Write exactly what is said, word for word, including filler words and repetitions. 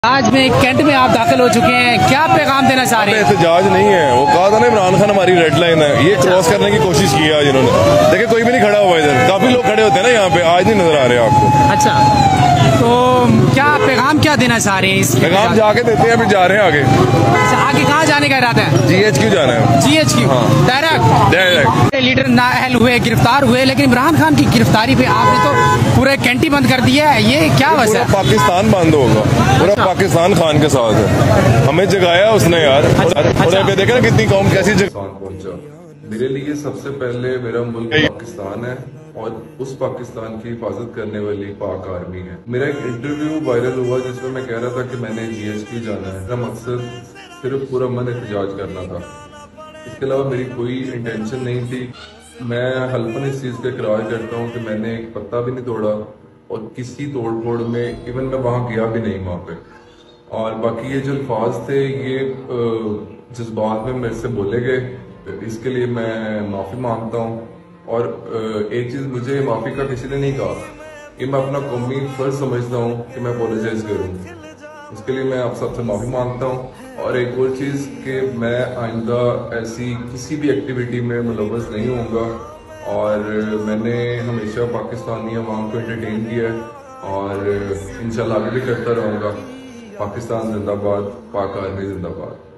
आज में कैंट में आप दाखिल हो चुके हैं, क्या पैगाम देना चाह रहे हैं? एहतजाज नहीं है, वो कहा था ना इमरान खान हमारी रेड लाइन है, ये क्रॉस करने की कोशिश की है जिन्होंने। देखिए कोई भी नहीं खड़ा हुआ इधर, काफी लोग खड़े होते हैं ना यहाँ पे, आज नहीं नजर आ रहे आपको। अच्छा, तो क्या पैगाम क्या देना चाह रहे हैं? इस पैगाम जाके देते हैं, अभी जा रहे हैं आगे। अच्छा, आगे कहाँ जाने का इरादा है? जी एच क्यू जाना है। G H Q direct direct leader नाअहल हुए, गिरफ्तार हुए, लेकिन इमरान खान की गिरफ्तारी पे आपने तो पूरे कैंटी बंद कर दिया है, ये क्या वजह है? पाकिस्तान बंद होगा, पूरा पाकिस्तान खान के साथ है, हमें जगाया उसने यार। अच्छा, देखा ना कितनी कौम कैसी जगह पहुंचा। मेरे लिए सबसे पहले मेरा मुल्क पाकिस्तान है और उस पाकिस्तान की हिफाजत करने वाली पाक आर्मी है। मेरा एक इंटरव्यू वायरल हुआ जिसमें मैं कह रहा था कि मैंने जी एच क्यू जाना है। मेरा मकसद सिर्फ पूरा मन एहतजाज करना था, इसके अलावा मेरी कोई इंटेंशन नहीं थी। मैं हल्फन इस चीज का इकरार करता हूँ कि मैंने एक पत्ता भी नहीं तोड़ा और किसी तोड़ फोड़ में इवन मैं वहां गया भी नहीं वहां पे। और बाकी ये जो अल्फाज थे ये जज्बात में मेरे से बोले गए, इसके लिए मैं माफी मांगता हूँ। और एक चीज, मुझे माफी का किसी ने नहीं कहा, ये मैं अपना कौमी फर्ज समझता हूँ कि मैं अपोलोजाइज करूँ, इसके लिए मैं आप सबसे माफी मांगता हूँ। और एक और चीज कि मैं आइंदा ऐसी किसी भी एक्टिविटी में मुलव्वस नहीं होऊंगा और मैंने हमेशा पाकिस्तानी अवाम को एंटरटेन किया है और इंशाल्लाह आगे भी करता रहूंगा। पाकिस्तान जिंदाबाद, पाक आर्मी जिंदाबाद।